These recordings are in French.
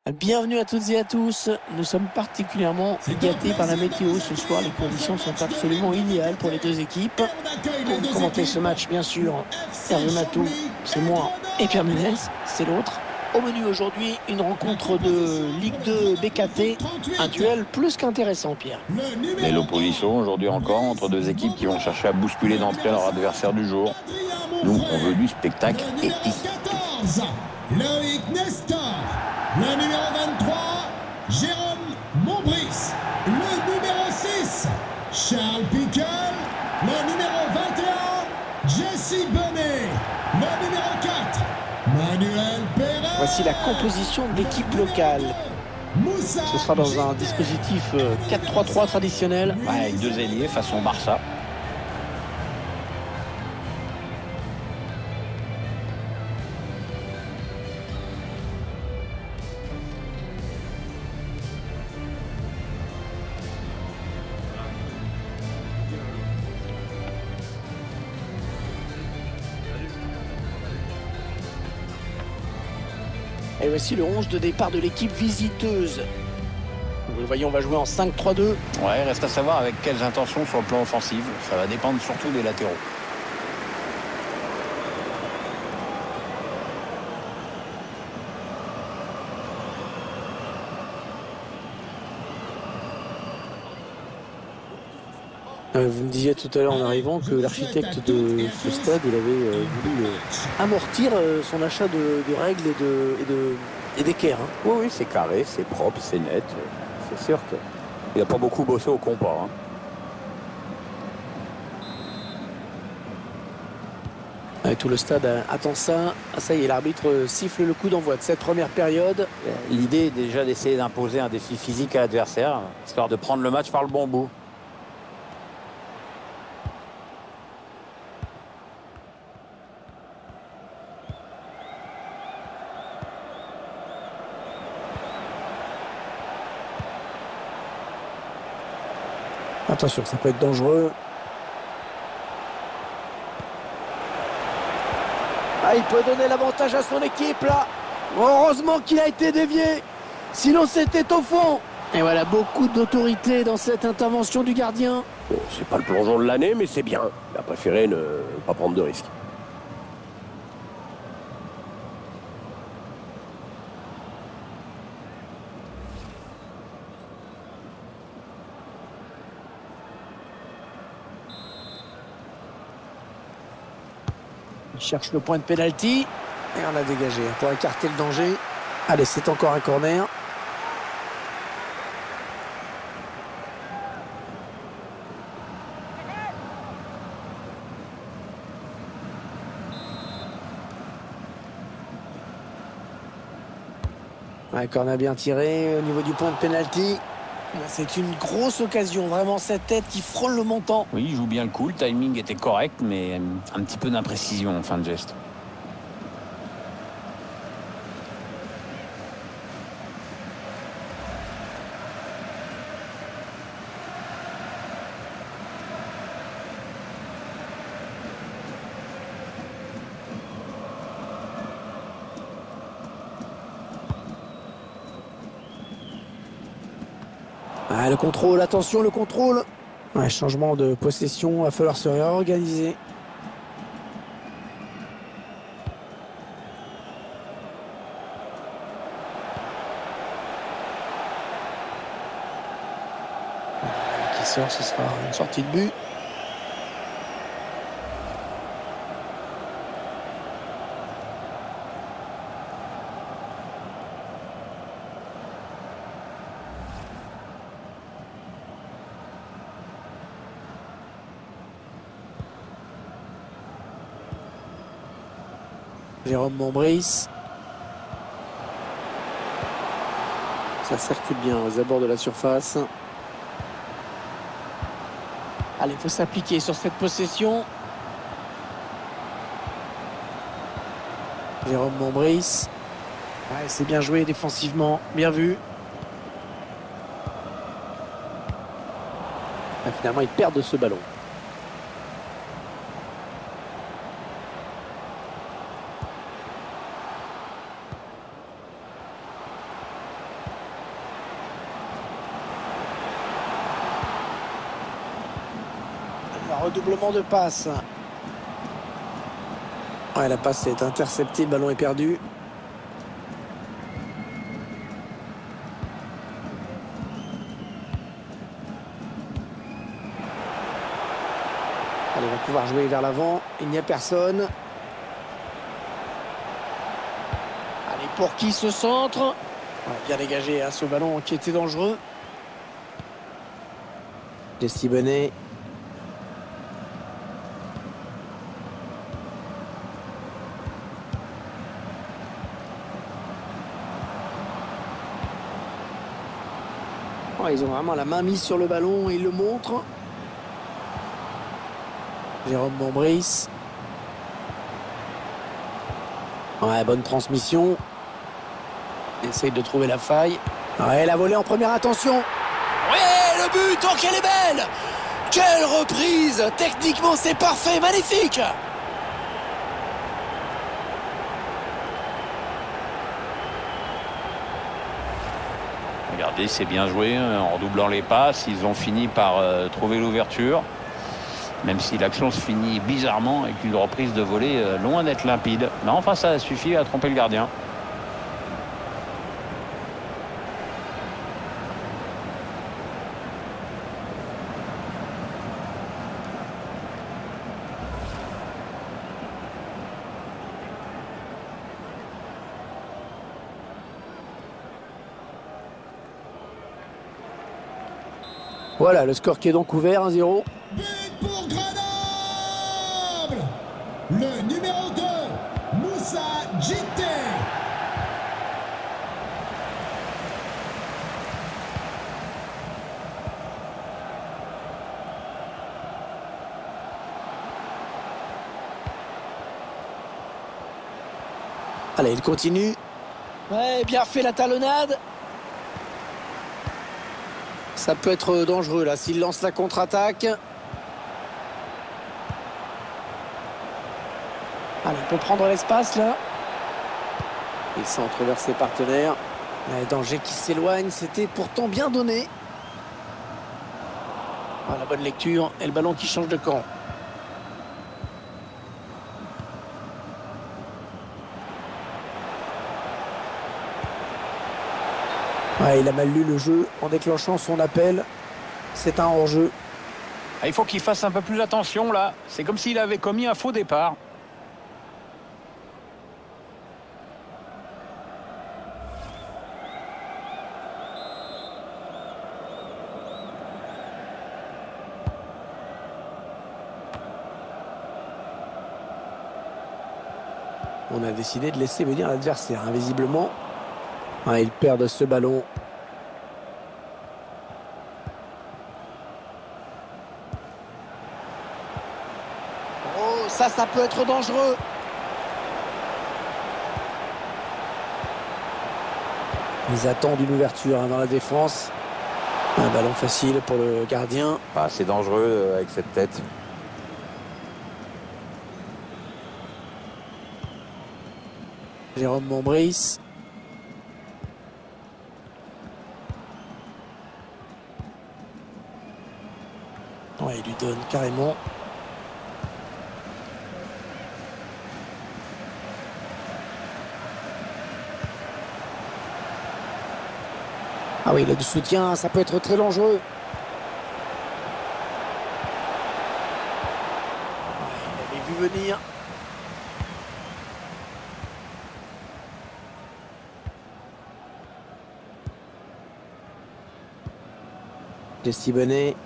Bienvenue à toutes et à tous. Nous sommes particulièrement gâtés par la météo ce soir. Les conditions sont absolument idéales pour les deux équipes. Pour commenter ce match, bien sûr, Hervé Matou, c'est moi, et Pierre Ménès, c'est l'autre. Au menu aujourd'hui, une rencontre de Ligue 2 BKT, un duel plus qu'intéressant, Pierre. Et l'opposition aujourd'hui encore entre deux équipes qui vont chercher à bousculer d'entrée leur adversaire du jour. Nous, on veut du spectacle et ici. Loïc Nestor, le numéro 23, Jérôme Montbrice, le numéro 6, Charles Pickel, le numéro 21, Jesse Bonnet, le numéro 4, Manuel Pérez. Voici la composition de l'équipe locale. Ce sera dans un dispositif 4-3-3 traditionnel. Avec deux ailiers façon Barça. Et voici le 11 de départ de l'équipe visiteuse. Vous le voyez, on va jouer en 5-3-2. Ouais, reste à savoir avec quelles intentions sur le plan offensif. Ça va dépendre surtout des latéraux. Vous me disiez tout à l'heure en arrivant que l'architecte de ce stade, il avait voulu amortir son achat de règles et d'équerres. Hein. Oui, c'est carré, c'est propre, c'est net. C'est sûr qu'il n'a pas beaucoup bossé au compas. Hein. Tout le stade attend ça. Ah, ça y est, l'arbitre siffle le coup d'envoi de cette première période. L'idée est déjà d'essayer d'imposer un défi physique à l'adversaire, histoire de prendre le match par le bon bout. Attention, ça peut être dangereux. Ah, il peut donner l'avantage à son équipe là. Heureusement qu'il a été dévié. Sinon c'était au fond. Et voilà, beaucoup d'autorité dans cette intervention du gardien. Bon, c'est pas le plongeon de l'année, mais c'est bien. Il a préféré ne pas prendre de risques. Il cherche le point de pénalty. Et on a dégagé pour écarter le danger. Allez, c'est encore un corner. Un corner bien tiré au niveau du point de pénalty. C'est une grosse occasion, vraiment cette tête qui frôle le montant. Oui, il joue bien le coup, le timing était correct, mais un petit peu d'imprécision en fin de geste. Ah, le contrôle, attention, le contrôle. Ouais, changement de possession, il va falloir se réorganiser. Qui sort, ce sera une sortie de but. Jérôme Montbrice. Ça circule bien aux abords de la surface. Allez, il faut s'appliquer sur cette possession. Jérôme Montbrice. Ouais, c'est bien joué défensivement, bien vu. Et finalement, ils perdent ce ballon. Redoublement de passe. Ouais, la passe est interceptée, le ballon est perdu. Allez, on va pouvoir jouer vers l'avant. Il n'y a personne. Allez, pour qui ce centre? Ouais, bien dégagé, hein, ce ballon qui était dangereux. Jesse Bonnet. Oh, ils ont vraiment la main mise sur le ballon et ils le montrent. Jérôme Montbrice. Ouais, bonne transmission. Il essaye de trouver la faille. Ouais, la volée en première attention. Ouais, le but, oh qu'elle est belle! Quelle reprise! Techniquement, c'est parfait, magnifique! Regardez, c'est bien joué, hein, en doublant les passes. Ils ont fini par trouver l'ouverture. Même si l'action se finit bizarrement avec une reprise de volée loin d'être limpide. Mais enfin, ça suffit à tromper le gardien. Voilà, le score qui est donc ouvert, 1-0. But pour Grenoble! Le numéro 2, Moussa Djité. Allez, il continue. Ouais, bien fait la talonnade. Ça peut être dangereux là s'il lance la contre-attaque. Allez, on peut prendre l'espace là. Il centre vers ses partenaires. Le danger qui s'éloigne, c'était pourtant bien donné. Ah, la bonne lecture et le ballon qui change de camp. Ouais, il a mal lu le jeu en déclenchant son appel. C'est un hors-jeu. Ah, il faut qu'il fasse un peu plus attention là. C'est comme s'il avait commis un faux départ. On a décidé de laisser venir l'adversaire, hein, visiblement. Ah, ils perdent ce ballon. Oh, ça peut être dangereux. Ils attendent une ouverture, hein, dans la défense. Un ballon facile pour le gardien. Ah, c'est dangereux avec cette tête. Jérôme Montbrice. Ouais, il lui donne carrément. Ah oui, il a du soutien, ça peut être très dangereux. Il avait vu venir. Jesse Bonnet.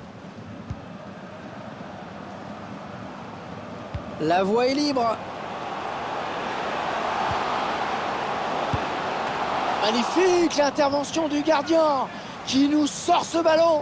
La voie est libre. Magnifique l'intervention du gardien qui nous sort ce ballon.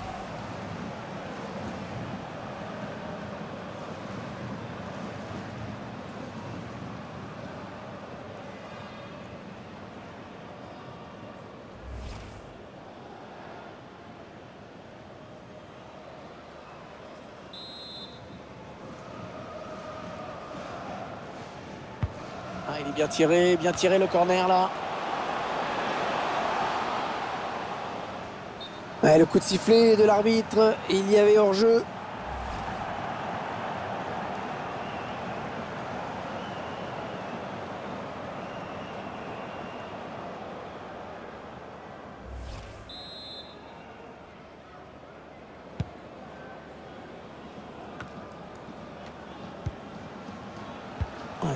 Ah, il est bien tiré le corner là. Ouais, le coup de sifflet de l'arbitre, il y avait hors-jeu.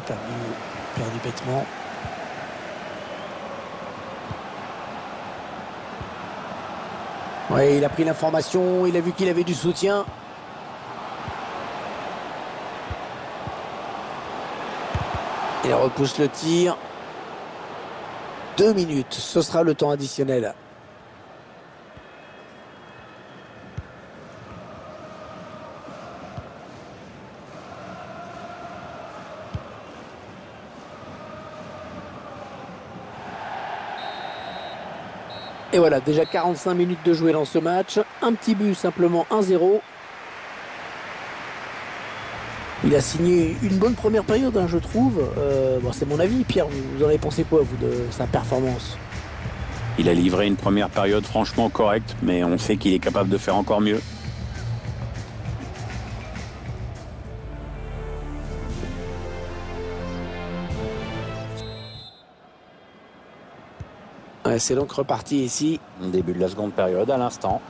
perdu bêtement. Oui, il a pris l'information, il a vu qu'il avait du soutien. Il repousse le tir. 2 minutes, ce sera le temps additionnel. Et voilà, déjà 45 minutes de jouer dans ce match. Un petit but, simplement 1-0. Il a signé une bonne première période, hein, je trouve. Bon, c'est mon avis. Pierre, vous en avez pensé quoi, vous, de sa performance? Il a livré une première période franchement correcte, mais on sait qu'il est capable de faire encore mieux. Ouais, c'est donc reparti ici. Début de la seconde période à l'instant.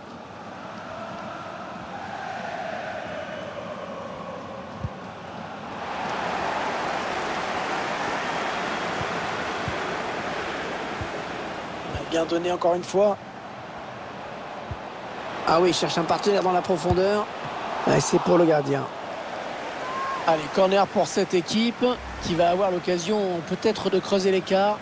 Bien donné encore une fois. Ah oui, il cherche un partenaire dans la profondeur. Ouais, c'est pour le gardien. Allez, corner pour cette équipe qui va avoir l'occasion peut-être de creuser l'écart.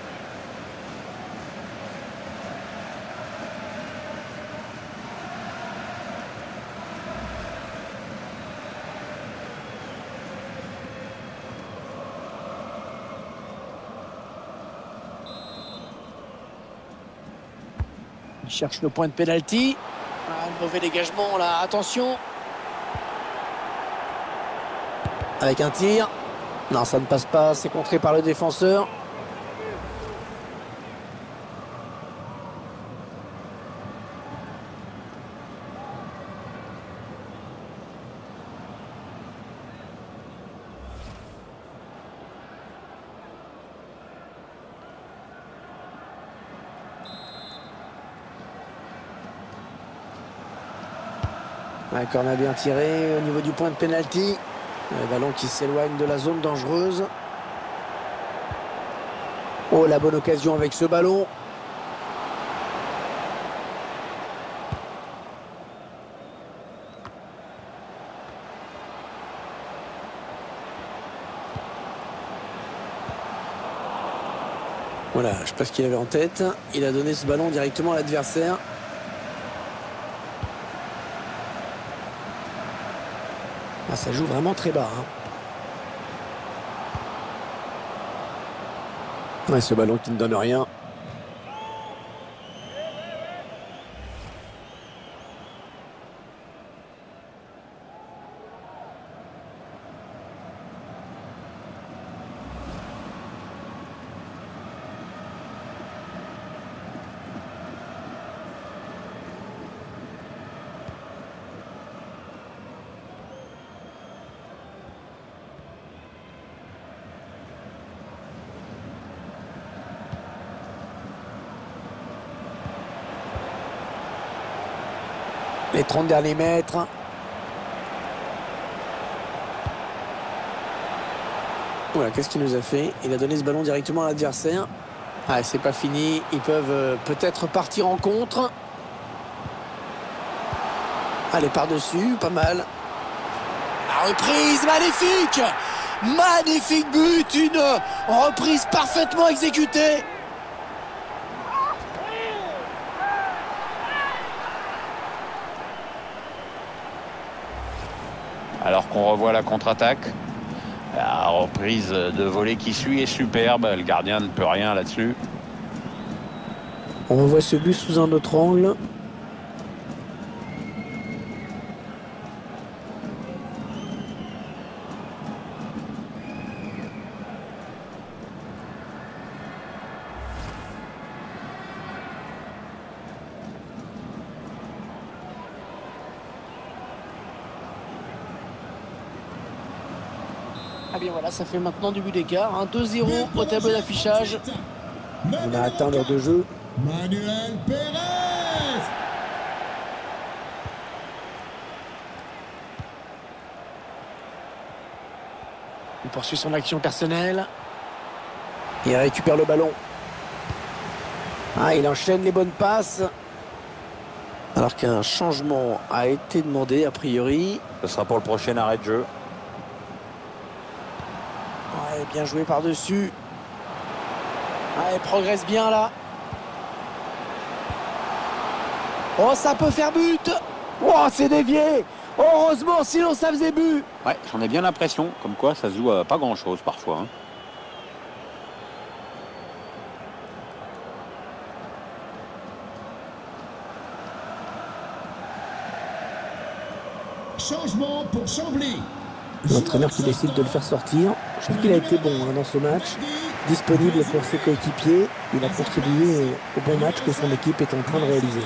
Il cherche le point de pénalty. Ah, un mauvais dégagement là, attention. Avec un tir. Non, ça ne passe pas, c'est contré par le défenseur. Un corner bien tiré au niveau du point de pénalty. Le ballon qui s'éloigne de la zone dangereuse. Oh, la bonne occasion avec ce ballon. Voilà, je ne sais pas ce qu'il avait en tête. Il a donné ce ballon directement à l'adversaire. Ah, ça joue vraiment très bas. Hein. Ouais, ce ballon qui ne donne rien. Les 30 derniers mètres. Voilà, qu'est-ce qu'il nous a fait? Il a donné ce ballon directement à l'adversaire. Ah, c'est pas fini. Ils peuvent peut-être partir en contre. Allez, par-dessus, pas mal. La reprise, magnifique! Magnifique but, une reprise parfaitement exécutée. Alors qu'on revoit la contre-attaque, la reprise de volée qui suit est superbe. Le gardien ne peut rien là-dessus. On revoit ce but sous un autre angle. Ah bien voilà, ça fait maintenant du but d'écart. 2-0 au tableau d'affichage. On a atteint l'heure de jeu. Manuel Pérez. Il poursuit son action personnelle. Il récupère le ballon. Ah, il enchaîne les bonnes passes. Alors qu'un changement a été demandé a priori. Ce sera pour le prochain arrêt de jeu. Ouais, bien joué par-dessus. Ah, il progresse bien là. Oh, ça peut faire but. Oh, c'est dévié. Heureusement, sinon ça faisait but. Ouais, j'en ai bien l'impression. Comme quoi, ça se joue à pas grand-chose parfois. Hein. Changement pour Chambly. L'entraîneur qui décide de le faire sortir. Je trouve qu'il a été bon dans ce match. Disponible pour ses coéquipiers. Il a contribué au bon match que son équipe est en train de réaliser.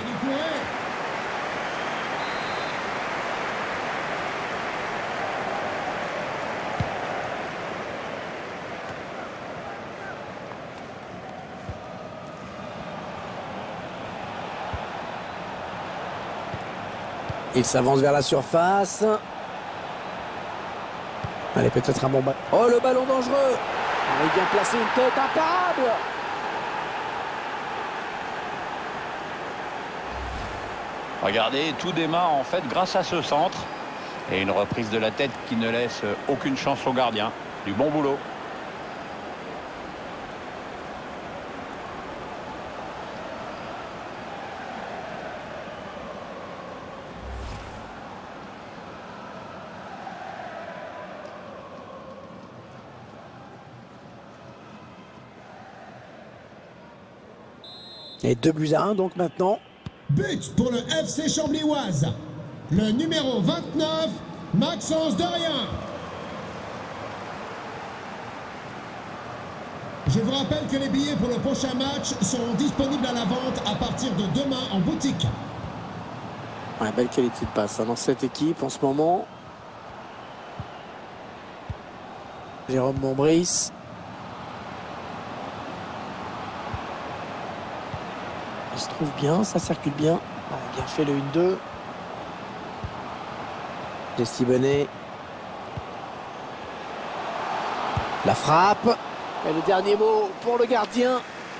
Il s'avance vers la surface. Allez, peut-être un bon ballon. Oh, le ballon dangereux. Il vient placer une tête imparable. Regardez, tout démarre en fait grâce à ce centre. Et une reprise de la tête qui ne laisse aucune chance au gardien. Du bon boulot. Et 2-1 donc maintenant. But pour le FC Chambly-Oise. Le numéro 29, Maxence Dorien. Je vous rappelle que les billets pour le prochain match seront disponibles à la vente à partir de demain en boutique. Ouais, belle qualité de passe dans cette équipe en ce moment. Jérôme Montbrice. Il se trouve bien, ça circule bien. Ah, bien fait le 1-2. Jesse Bonnet. La frappe. Et le dernier mot pour le gardien.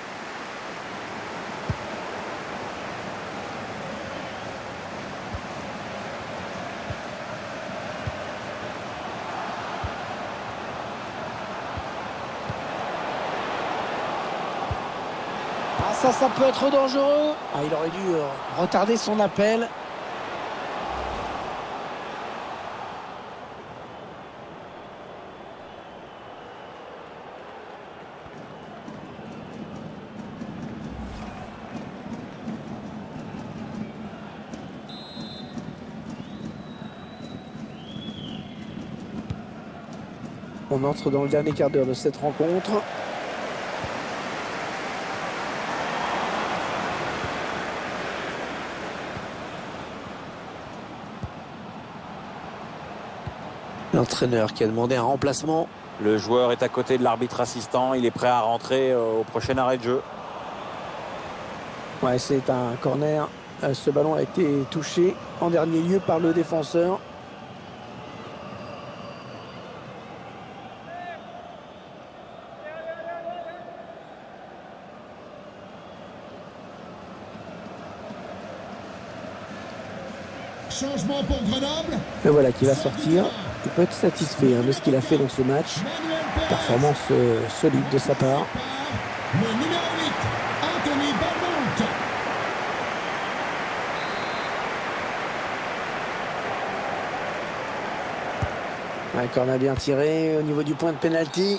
Ça peut être dangereux. Ah, il aurait dû retarder son appel. On entre dans le dernier quart d'heure de cette rencontre. L'entraîneur qui a demandé un remplacement. Le joueur est à côté de l'arbitre assistant. Il est prêt à rentrer au prochain arrêt de jeu. Ouais, c'est un corner. Ce ballon a été touché en dernier lieu par le défenseur. Changement pour Grenoble. Et voilà qui va sortir. Il peut être satisfait de ce qu'il a fait dans ce match. Performance solide de sa part. Le numéro 8, Anthony Balmont. Un corner bien tiré au niveau du point de pénalty.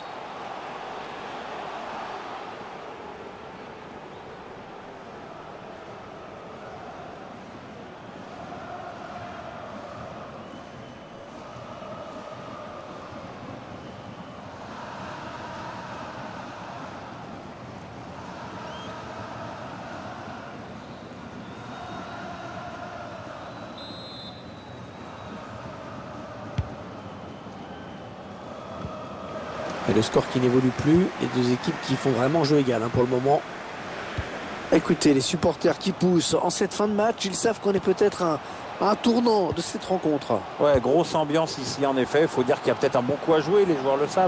Et le score qui n'évolue plus, les deux équipes qui font vraiment jeu égal pour le moment. Écoutez, les supporters qui poussent en cette fin de match, ils savent qu'on est peut-être Un tournant de cette rencontre. Ouais, grosse ambiance ici en effet. Il faut dire qu'il y a peut-être un bon coup à jouer, les joueurs le savent.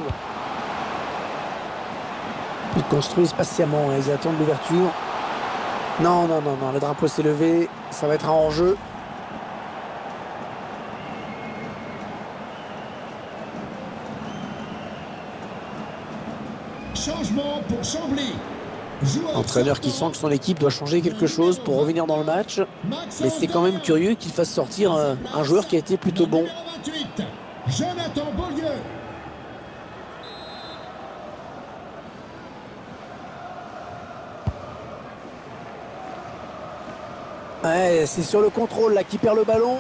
Ils construisent patiemment, ils attendent l'ouverture. Non, non, non, non, le drapeau s'est levé, ça va être un hors-jeu. Changement pour Chambly. Entraîneur qui sent que son équipe doit changer quelque chose pour revenir dans le match. Mais c'est quand même curieux qu'il fasse sortir un joueur qui a été plutôt bon. 28, Jonathan Beaulieu. Ouais, c'est sur le contrôle là qui perd le ballon.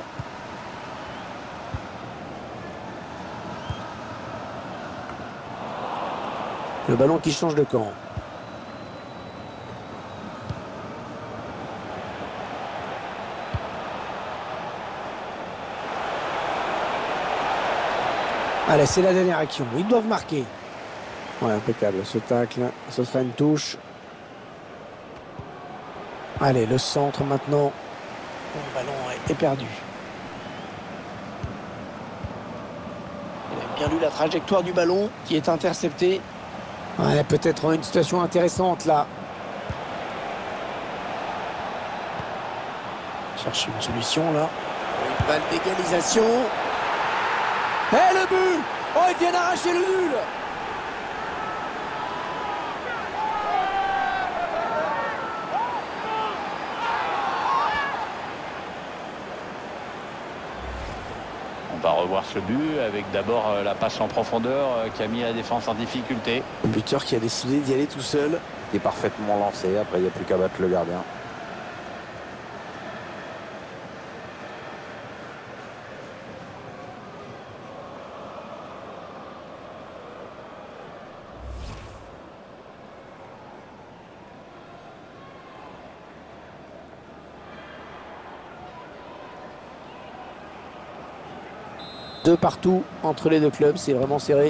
Le ballon qui change de camp. Allez, c'est la dernière action. Ils doivent marquer. Ouais, impeccable. Ce tacle, ce sera une touche. Allez, le centre maintenant. Le ballon est perdu. Il a bien lu la trajectoire du ballon qui est intercepté. Ouais, peut-être une situation intéressante là. Chercher une solution là. Une balle d'égalisation. Et le but! Oh, il vient d'arracher le nul! On va revoir ce but avec d'abord la passe en profondeur qui a mis la défense en difficulté. Le buteur qui a décidé d'y aller tout seul. Il est parfaitement lancé, après il n'y a plus qu'à battre le gardien. Deux partout entre les deux clubs, c'est vraiment serré.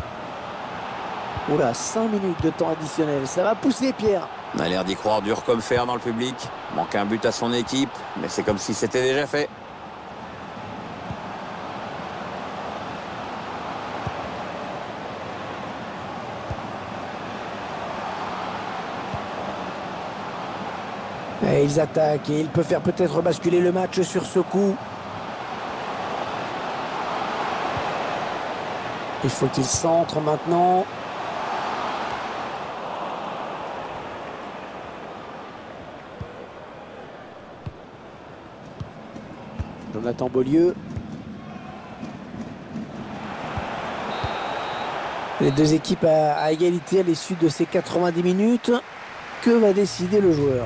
Oula, 5 minutes de temps additionnel, ça va pousser Pierre. On a l'air d'y croire dur comme fer dans le public. Manque un but à son équipe, mais c'est comme si c'était déjà fait. Et ils attaquent et il peut faire peut-être basculer le match sur ce coup. Il faut qu'il centre maintenant. Jonathan Beaulieu. Les deux équipes à égalité à l'issue de ces 90 minutes. Que va décider le joueur ?